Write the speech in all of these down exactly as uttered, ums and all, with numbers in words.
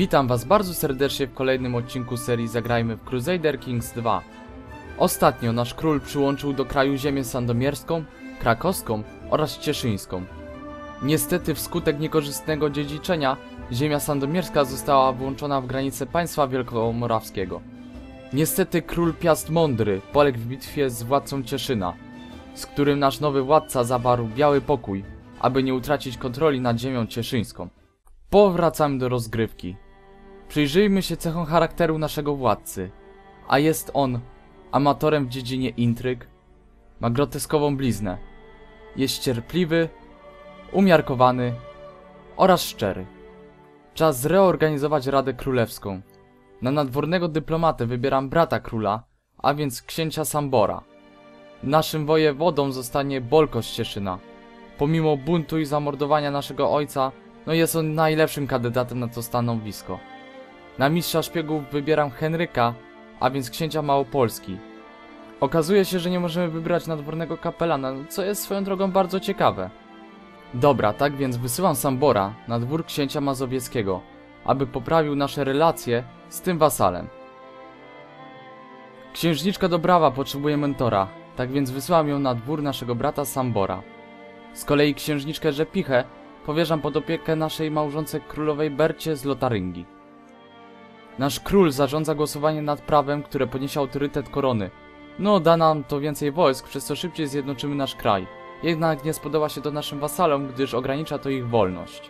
Witam was bardzo serdecznie w kolejnym odcinku serii Zagrajmy w Crusader Kings dwa. Ostatnio nasz król przyłączył do kraju ziemię sandomierską, krakowską oraz cieszyńską. Niestety wskutek niekorzystnego dziedziczenia ziemia sandomierska została włączona w granice państwa wielkomorawskiego. Niestety król Piast Mądry poległ w bitwie z władcą Cieszyna, z którym nasz nowy władca zawarł biały pokój, aby nie utracić kontroli nad ziemią cieszyńską. Powracamy do rozgrywki. Przyjrzyjmy się cechom charakteru naszego władcy. A jest on amatorem w dziedzinie intryg, ma groteskową bliznę, jest cierpliwy, umiarkowany oraz szczery. Czas zreorganizować Radę Królewską. Na nadwornego dyplomatę wybieram brata króla, a więc księcia Sambora. Naszym wojewodą zostanie Bolko z Cieszyna. Pomimo buntu i zamordowania naszego ojca, no jest on najlepszym kandydatem na to stanowisko. Na mistrza szpiegów wybieram Henryka, a więc księcia Małopolski. Okazuje się, że nie możemy wybrać nadwornego kapelana, co jest swoją drogą bardzo ciekawe. Dobra, tak więc wysyłam Sambora na dwór księcia mazowieckiego, aby poprawił nasze relacje z tym wasalem. Księżniczka Dobrawa potrzebuje mentora, tak więc wysyłam ją na dwór naszego brata Sambora. Z kolei księżniczkę Rzepichę powierzam pod opiekę naszej małżonce królowej Bercie z Lotaryngii. Nasz król zarządza głosowanie nad prawem, które podniesie autorytet korony. No, da nam to więcej wojsk, przez co szybciej zjednoczymy nasz kraj. Jednak nie spodoba się to naszym wasalom, gdyż ogranicza to ich wolność.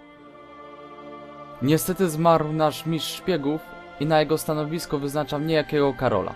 Niestety zmarł nasz mistrz szpiegów i na jego stanowisko wyznaczam niejakiego Karola.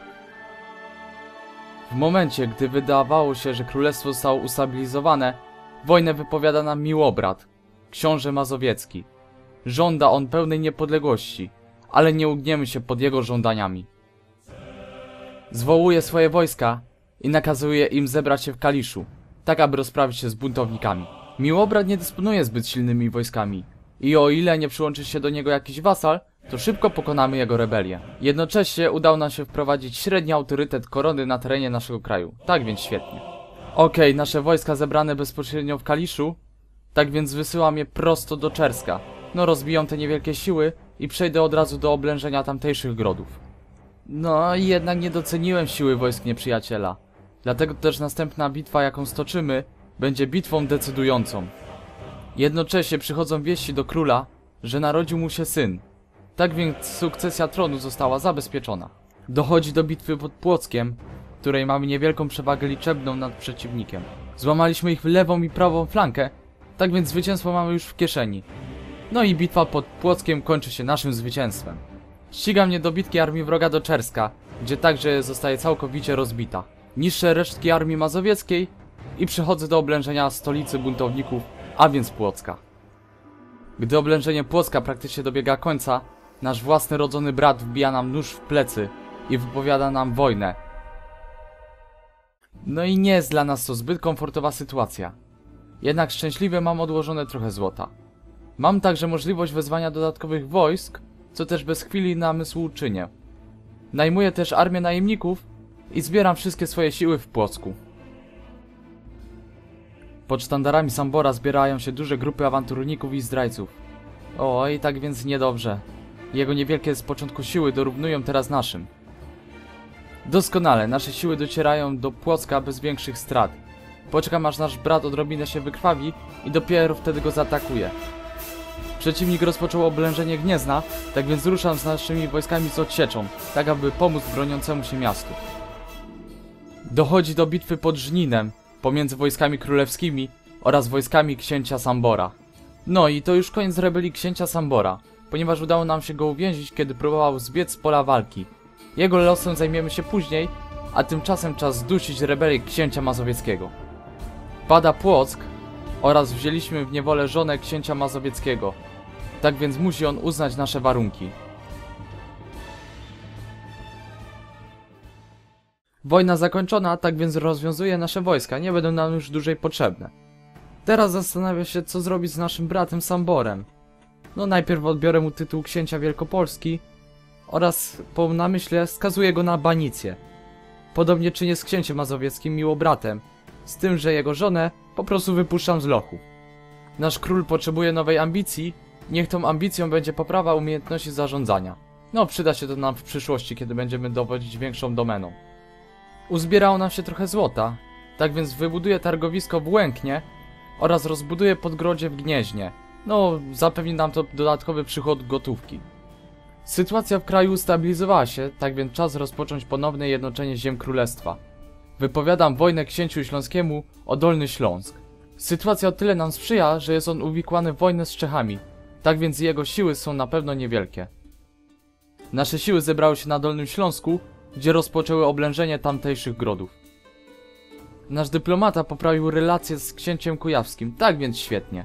W momencie, gdy wydawało się, że królestwo zostało ustabilizowane, wojnę wypowiada nam Miłobrat, książę mazowiecki. Żąda on pełnej niepodległości, ale nie ugniemy się pod jego żądaniami. Zwołuje swoje wojska i nakazuje im zebrać się w Kaliszu, tak aby rozprawić się z buntownikami. Miłobrat nie dysponuje zbyt silnymi wojskami i o ile nie przyłączy się do niego jakiś wasal, to szybko pokonamy jego rebelię. Jednocześnie udało nam się wprowadzić średni autorytet korony na terenie naszego kraju, tak więc świetnie. Okej, okay, nasze wojska zebrane bezpośrednio w Kaliszu, tak więc wysyłam je prosto do Czerska. No, rozbiją te niewielkie siły i przejdę od razu do oblężenia tamtejszych grodów. No i jednak nie doceniłem siły wojsk nieprzyjaciela. Dlatego też następna bitwa, jaką stoczymy, będzie bitwą decydującą. Jednocześnie przychodzą wieści do króla, że narodził mu się syn. Tak więc sukcesja tronu została zabezpieczona. Dochodzi do bitwy pod Płockiem, w której mamy niewielką przewagę liczebną nad przeciwnikiem. Złamaliśmy ich lewą i prawą flankę, tak więc zwycięstwo mamy już w kieszeni. No i bitwa pod Płockiem kończy się naszym zwycięstwem. Ścigam niedobitki armii wroga do Czerska, gdzie także zostaje całkowicie rozbita. Niszczę resztki armii mazowieckiej i przechodzę do oblężenia stolicy buntowników, a więc Płocka. Gdy oblężenie Płocka praktycznie dobiega końca, nasz własny rodzony brat wbija nam nóż w plecy i wypowiada nam wojnę. No i nie jest dla nas to zbyt komfortowa sytuacja. Jednak szczęśliwie mam odłożone trochę złota. Mam także możliwość wezwania dodatkowych wojsk, co też bez chwili namysłu czynię. Najmuję też armię najemników i zbieram wszystkie swoje siły w Płocku. Pod sztandarami Sambora zbierają się duże grupy awanturników i zdrajców. O, i tak więc niedobrze. Jego niewielkie z początku siły dorównują teraz naszym. Doskonale, nasze siły docierają do Płocka bez większych strat. Poczekam, aż nasz brat odrobinę się wykrwawi i dopiero wtedy go zaatakuje. Przeciwnik rozpoczął oblężenie Gniezna, tak więc ruszam z naszymi wojskami z odsieczą, tak aby pomóc broniącemu się miastu. Dochodzi do bitwy pod Żninem, pomiędzy wojskami królewskimi oraz wojskami księcia Sambora. No i to już koniec rebelii księcia Sambora, ponieważ udało nam się go uwięzić, kiedy próbował zbiec z pola walki. Jego losem zajmiemy się później, a tymczasem czas zdusić rebelię księcia mazowieckiego. Pada Płock oraz wzięliśmy w niewolę żonę księcia mazowieckiego, tak więc musi on uznać nasze warunki. Wojna zakończona, tak więc rozwiązuje nasze wojska, nie będą nam już dłużej potrzebne. Teraz zastanawia się, co zrobić z naszym bratem Samborem. No najpierw odbiorę mu tytuł księcia Wielkopolski oraz po namyśle skazuję go na banicję. Podobnie czynię z księciem mazowieckim Miłobratem, z tym, że jego żonę po prostu wypuszczam z lochu. Nasz król potrzebuje nowej ambicji Niech tą ambicją będzie poprawa umiejętności zarządzania. No, przyda się to nam w przyszłości, kiedy będziemy dowodzić większą domeną. Uzbierało nam się trochę złota, tak więc wybuduję targowisko w Łęknie oraz rozbuduję podgrodzie w Gnieźnie. No, zapewni nam to dodatkowy przychód gotówki. Sytuacja w kraju ustabilizowała się, tak więc czas rozpocząć ponowne jednoczenie ziem królestwa. Wypowiadam wojnę księciu śląskiemu o Dolny Śląsk. Sytuacja o tyle nam sprzyja, że jest on uwikłany w wojnę z Czechami, tak więc jego siły są na pewno niewielkie. Nasze siły zebrały się na Dolnym Śląsku, gdzie rozpoczęły oblężenie tamtejszych grodów. Nasz dyplomata poprawił relacje z księciem kujawskim, tak więc świetnie.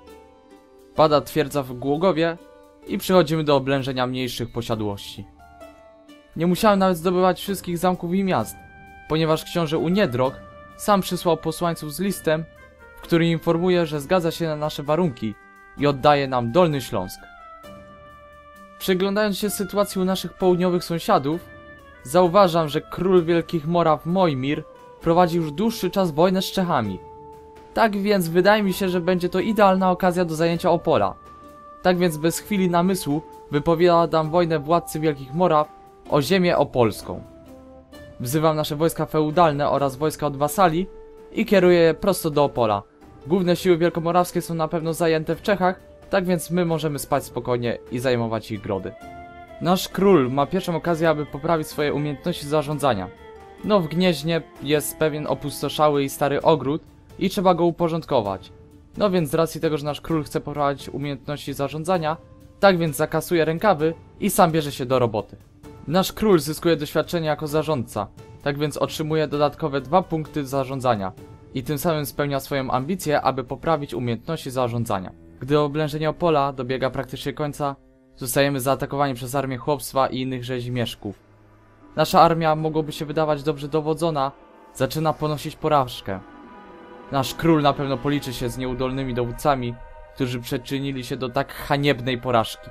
Pada twierdza w Głogowie i przechodzimy do oblężenia mniejszych posiadłości. Nie musiałem nawet zdobywać wszystkich zamków i miast, ponieważ książę Uniedrok sam przysłał posłańców z listem, w którym informuje, że zgadza się na nasze warunki i oddaje nam Dolny Śląsk. Przyglądając się sytuacji u naszych południowych sąsiadów, zauważam, że król Wielkich Moraw Mojmir prowadzi już dłuższy czas wojnę z Czechami. Tak więc wydaje mi się, że będzie to idealna okazja do zajęcia Opola. Tak więc bez chwili namysłu wypowiadam wojnę władcy Wielkich Moraw o ziemię opolską. Wzywam nasze wojska feudalne oraz wojska od wasali i kieruję je prosto do Opola. Główne siły wielkomorawskie są na pewno zajęte w Czechach, tak więc my możemy spać spokojnie i zajmować ich grody. Nasz król ma pierwszą okazję, aby poprawić swoje umiejętności zarządzania. No, w Gnieźnie jest pewien opustoszały i stary ogród i trzeba go uporządkować. No więc z racji tego, że nasz król chce poprawić umiejętności zarządzania, tak więc zakasuje rękawy i sam bierze się do roboty. Nasz król zyskuje doświadczenie jako zarządca, tak więc otrzymuje dodatkowe dwa punkty zarządzania i tym samym spełnia swoją ambicję, aby poprawić umiejętności zarządzania. Gdy oblężenie Opola dobiega praktycznie końca, zostajemy zaatakowani przez armię chłopstwa i innych rzezimieszków. Nasza armia, mogłoby się wydawać dobrze dowodzona, zaczyna ponosić porażkę. Nasz król na pewno policzy się z nieudolnymi dowódcami, którzy przyczynili się do tak haniebnej porażki.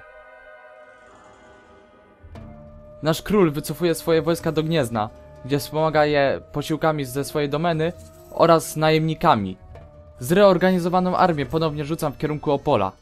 Nasz król wycofuje swoje wojska do Gniezna, gdzie wspomaga je posiłkami ze swojej domeny oraz najemnikami. Zreorganizowaną armię ponownie rzucam w kierunku Opola.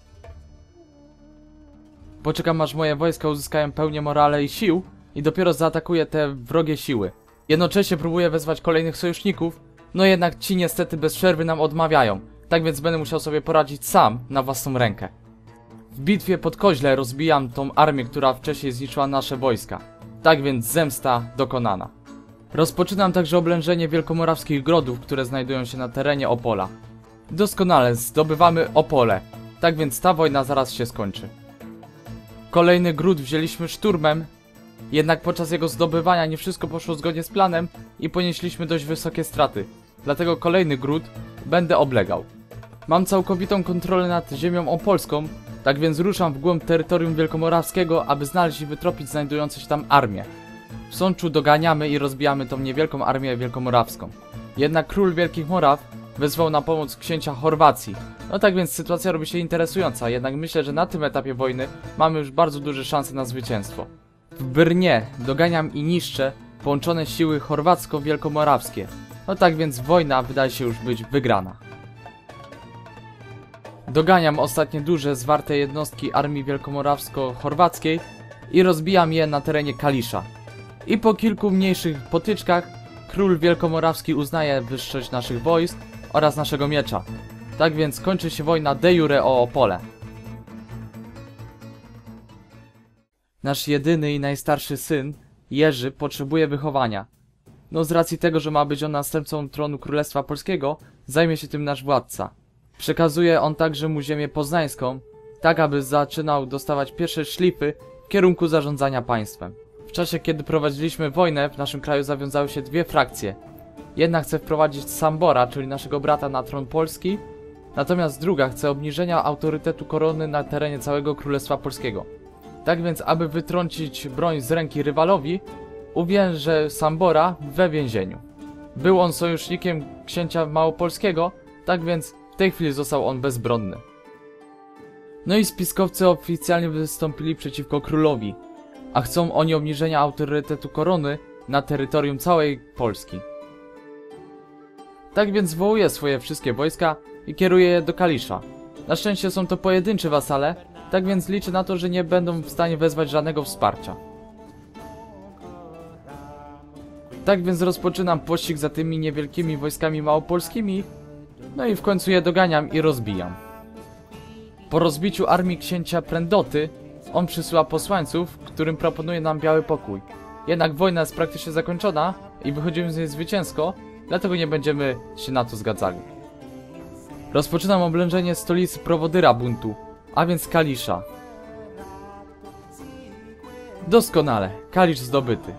Poczekam, aż moje wojska uzyskają pełnię morale i sił i dopiero zaatakuję te wrogie siły. Jednocześnie próbuję wezwać kolejnych sojuszników, no jednak ci niestety bez przerwy nam odmawiają, tak więc będę musiał sobie poradzić sam na własną rękę. W bitwie pod Koźle rozbijam tą armię, która wcześniej zniszczyła nasze wojska. Tak więc zemsta dokonana. Rozpoczynam także oblężenie wielkomorawskich grodów, które znajdują się na terenie Opola. Doskonale, zdobywamy Opole, tak więc ta wojna zaraz się skończy. Kolejny gród wzięliśmy szturmem, jednak podczas jego zdobywania nie wszystko poszło zgodnie z planem i ponieśliśmy dość wysokie straty. Dlatego kolejny gród będę oblegał. Mam całkowitą kontrolę nad ziemią opolską, tak więc ruszam w głąb terytorium wielkomorawskiego, aby znaleźć i wytropić znajdujące się tam armię. W Sączu doganiamy i rozbijamy tą niewielką armię wielkomorawską. Jednak król Wielkich Moraw wezwał na pomoc księcia Chorwacji. No tak więc sytuacja robi się interesująca, jednak myślę, że na tym etapie wojny mamy już bardzo duże szanse na zwycięstwo. W Brnie doganiam i niszczę połączone siły chorwacko-wielkomorawskie. No tak więc wojna wydaje się już być wygrana. Doganiam ostatnie duże, zwarte jednostki armii wielkomorawsko-chorwackiej i rozbijam je na terenie Kalisza. I po kilku mniejszych potyczkach król wielkomorawski uznaje wyższość naszych wojsk oraz naszego miecza. Tak więc kończy się wojna de jure o Opole. Nasz jedyny i najstarszy syn, Jerzy, potrzebuje wychowania. No z racji tego, że ma być on następcą tronu Królestwa Polskiego, zajmie się tym nasz władca. Przekazuje on także mu ziemię poznańską, tak aby zaczynał dostawać pierwsze szlify w kierunku zarządzania państwem. W czasie, kiedy prowadziliśmy wojnę, w naszym kraju zawiązały się dwie frakcje. Jedna chce wprowadzić Sambora, czyli naszego brata, na tron Polski, natomiast druga chce obniżenia autorytetu korony na terenie całego Królestwa Polskiego. Tak więc, aby wytrącić broń z ręki rywalowi, uwięże Sambora we więzieniu. Był on sojusznikiem księcia małopolskiego, tak więc w tej chwili został on bezbronny. No i spiskowcy oficjalnie wystąpili przeciwko królowi, a chcą oni obniżenia autorytetu korony na terytorium całej Polski. Tak więc zwołuje swoje wszystkie wojska i kieruje je do Kalisza. Na szczęście są to pojedyncze wasale, Tak więc liczę na to, że nie będą w stanie wezwać żadnego wsparcia. Tak więc rozpoczynam pościg za tymi niewielkimi wojskami małopolskimi, no i w końcu je doganiam i rozbijam. Po rozbiciu armii księcia Prędoty, on przysyła posłańców, którym proponuje nam biały pokój. Jednak wojna jest praktycznie zakończona i wychodzimy z niej zwycięsko, dlatego nie będziemy się na to zgadzali. Rozpoczynam oblężenie stolicy prowodyra buntu, a więc Kalisza. Doskonale, Kalisz zdobyty.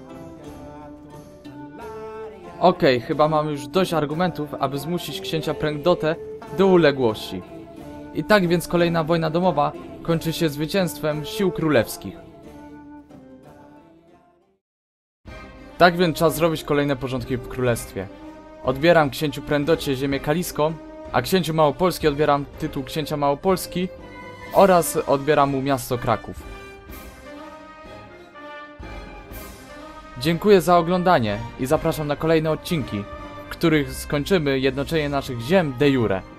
Okej, okay, chyba mamy już dość argumentów, aby zmusić księcia Prędotę do uległości. I tak więc kolejna wojna domowa kończy się zwycięstwem sił królewskich. Tak więc czas zrobić kolejne porządki w królestwie. Odbieram księciu Prędocie ziemię kaliską, a księciu Małopolski odbieram tytuł księcia Małopolski oraz odbieram mu miasto Kraków. Dziękuję za oglądanie i zapraszam na kolejne odcinki, w których skończymy jednoczenie naszych ziem de jure.